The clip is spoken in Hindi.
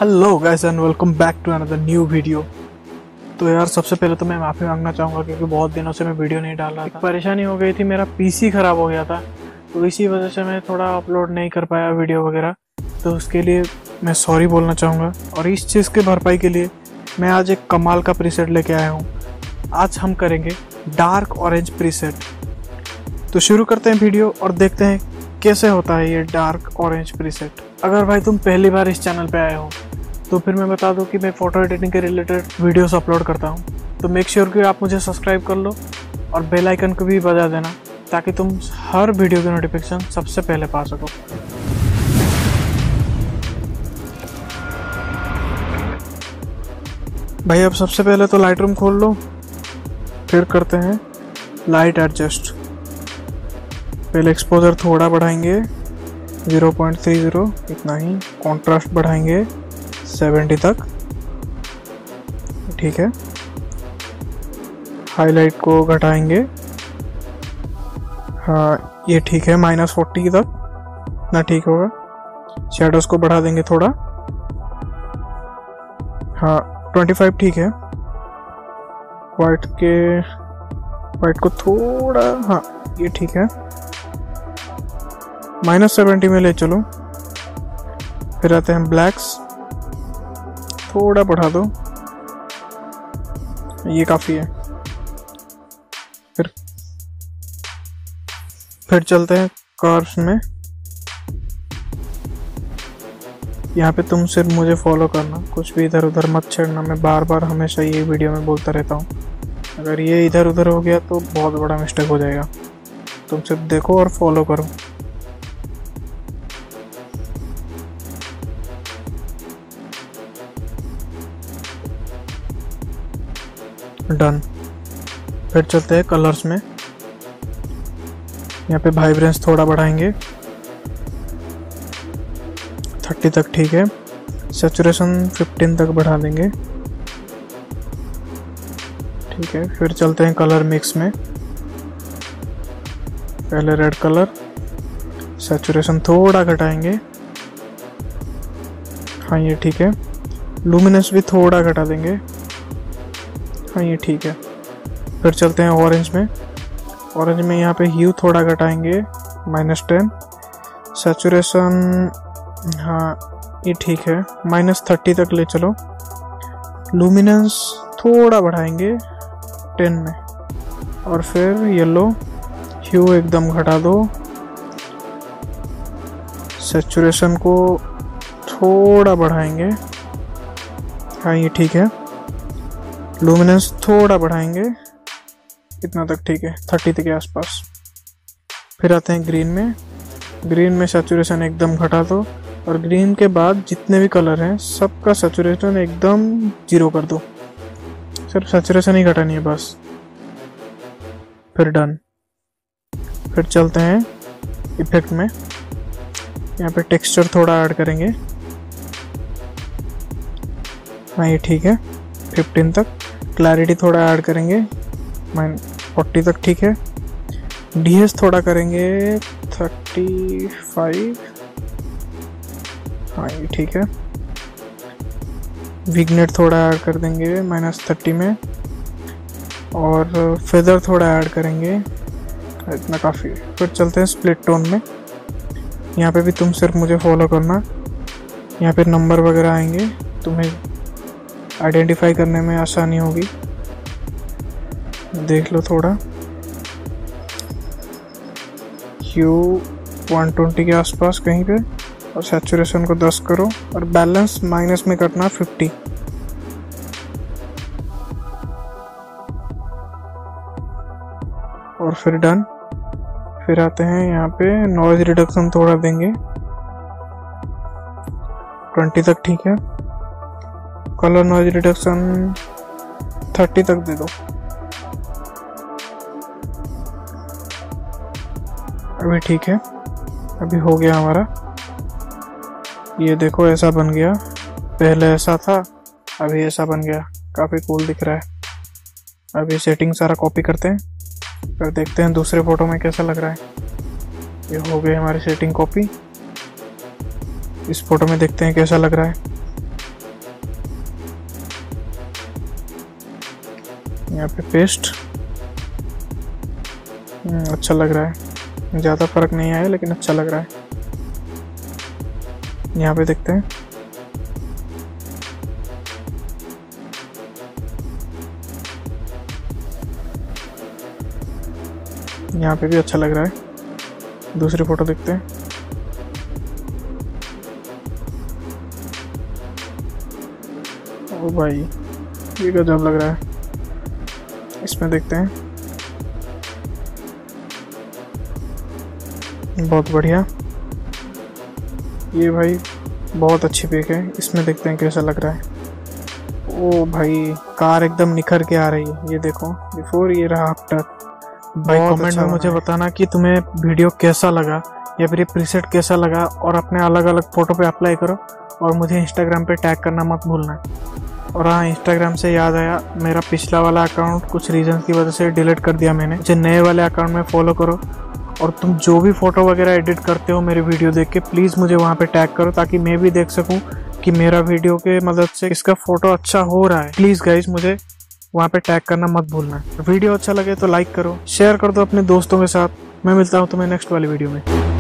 Hello guys and welcome back to another new video. तो यार सबसे पहले तो मैं माफ़ी मांगना चाहूँगा क्योंकि बहुत दिनों से मैं वीडियो नहीं डाल रहा था। परेशानी हो गई थी, मेरा पीसी ख़राब हो गया था, तो इसी वजह से मैं थोड़ा अपलोड नहीं कर पाया वीडियो वगैरह। तो उसके लिए मैं सॉरी बोलना चाहूँगा। और इस चीज़ के भरपाई के लिए मैं आज एक कमाल का प्रीसेट लेके आया हूँ। आज हम करेंगे डार्क ऑरेंज प्रीसेट। तो शुरू करते हैं वीडियो और देखते हैं कैसे होता है ये डार्क ऑरेंज प्रीसेट। अगर भाई तुम पहली बार इस चैनल पे आए हो तो फिर मैं बता दूं कि मैं फ़ोटो एडिटिंग के रिलेटेड वीडियोस अपलोड करता हूं। तो मेक श्योर कि आप मुझे सब्सक्राइब कर लो और बेल आइकन को भी बजा देना ताकि तुम हर वीडियो की नोटिफिकेशन सबसे पहले पा सको। भाई अब सबसे पहले तो लाइट रूम खोल लो, फिर करते हैं लाइट एडजस्ट। पहले एक्सपोजर थोड़ा बढ़ाएंगे 0.30, इतना ही। कॉन्ट्रास्ट बढ़ाएंगे 70 तक, ठीक है। हाईलाइट को घटाएंगे, हाँ ये ठीक है, -40 तक ना, ठीक होगा। शैडोज को बढ़ा देंगे थोड़ा, हाँ 25 ठीक है। वाइट को थोड़ा, हाँ ये ठीक है, -70 में ले चलो। फिर आते हैं ब्लैक्स, थोड़ा बढ़ा दो, ये काफ़ी है। फिर चलते हैं कर्व्स में। यहाँ पे तुम सिर्फ मुझे फॉलो करना, कुछ भी इधर उधर मत छेड़ना। मैं बार बार हमेशा ये वीडियो में बोलता रहता हूँ, अगर ये इधर उधर हो गया तो बहुत बड़ा मिस्टेक हो जाएगा। तुम सिर्फ देखो और फॉलो करो। डन। फिर चलते हैं कलर्स में। यहाँ पे वाइब्रेंस थोड़ा बढ़ाएंगे 30 तक, ठीक है। सैचुरेशन 15 तक बढ़ा देंगे, ठीक है। फिर चलते हैं कलर मिक्स में। पहले रेड कलर, सैचुरेशन थोड़ा घटाएंगे, हाँ ये ठीक है। लुमिनेंस भी थोड़ा घटा देंगे, हाँ ये ठीक है। फिर चलते हैं ऑरेंज में। ऑरेंज में यहाँ पे ह्यू थोड़ा घटाएंगे -10। सैचुरेशन हाँ ये ठीक है, -30 तक ले चलो। लुमिनेंस थोड़ा बढ़ाएंगे 10 में। और फिर येलो ह्यू एकदम घटा दो। सैचुरेशन को थोड़ा बढ़ाएंगे, हाँ ये ठीक है। लुमिनेंस थोड़ा बढ़ाएंगे, इतना तक ठीक है, 30 के आसपास। फिर आते हैं ग्रीन में। ग्रीन में सैचुरेशन एकदम घटा दो, और ग्रीन के बाद जितने भी कलर हैं सबका सैचुरेशन एकदम 0 कर दो। सिर्फ सैचुरेशन ही घटानी है बस। फिर डन। फिर चलते हैं इफेक्ट में। यहाँ पे टेक्सचर थोड़ा ऐड करेंगे, हाँ ये ठीक है, 15 तक। क्लैरिटी थोड़ा ऐड करेंगे 40 तक, ठीक है। डीएस थोड़ा करेंगे 35, हाँ ये ठीक है। विग्नेट थोड़ा ऐड कर देंगे -30 में, और फेदर थोड़ा ऐड करेंगे, इतना काफ़ी है। फिर चलते हैं स्प्लिट टोन में। यहाँ पे भी तुम सिर्फ मुझे फॉलो करना। यहाँ पे नंबर वगैरह आएंगे, तुम्हें आइडेंटिफाई करने में आसानी होगी, देख लो थोड़ा। ह्यू 120 के आसपास कहीं पे, और सैचुरेशन को 10 करो, और बैलेंस माइनस में करना 50। और फिर डन। फिर आते हैं यहाँ पे नॉइज रिडक्शन थोड़ा देंगे 20 तक, ठीक है। कलर नॉइज रिडक्शन 30 तक दे दो। अभी ठीक है, अभी हो गया हमारा। ये देखो ऐसा बन गया, पहले ऐसा था अभी ऐसा बन गया, काफ़ी कूल दिख रहा है। अभी सेटिंग सारा कॉपी करते हैं, फिर देखते हैं दूसरे फोटो में कैसा लग रहा है। ये हो गई हमारी सेटिंग कॉपी। इस फोटो में देखते हैं कैसा लग रहा है। यहाँ पे पेस्ट। अच्छा लग रहा है, ज़्यादा फर्क नहीं आया लेकिन अच्छा लग रहा है। यहाँ पे देखते हैं। यहाँ पे भी अच्छा लग रहा है। दूसरी फोटो देखते हैं। ओ भाई, ये गजब लग रहा है। इसमें देखते हैं। बहुत बढ़िया, ये भाई बहुत अच्छी पिक है। इसमें देखते हैं कैसा लग रहा है। ओ भाई, कार एकदम निखर के आ रही है। ये देखो, बिफोर, ये रहा आफ्टर। भाई कमेंट में मुझे बताना कि तुम्हें वीडियो कैसा लगा या फिर ये प्रीसेट कैसा लगा, और अपने अलग अलग फोटो पे अप्लाई करो और मुझे इंस्टाग्राम पे टैग करना मत भूलना। और हाँ, इंस्टाग्राम से याद आया, मेरा पिछला वाला अकाउंट कुछ रीजन की वजह से डिलीट कर दिया मैंने। मुझे नए वाले अकाउंट में फॉलो करो, और तुम जो भी फोटो वगैरह एडिट करते हो मेरे वीडियो देख के, प्लीज़ मुझे वहाँ पे टैग करो ताकि मैं भी देख सकूँ कि मेरा वीडियो के मदद से इसका फोटो अच्छा हो रहा है। प्लीज़ गाइज, मुझे वहाँ पे टैग करना मत भूलना। वीडियो अच्छा लगे तो लाइक करो, शेयर कर दो अपने दोस्तों के साथ। मैं मिलता हूँ तुम्हें नेक्स्ट वाली वीडियो में।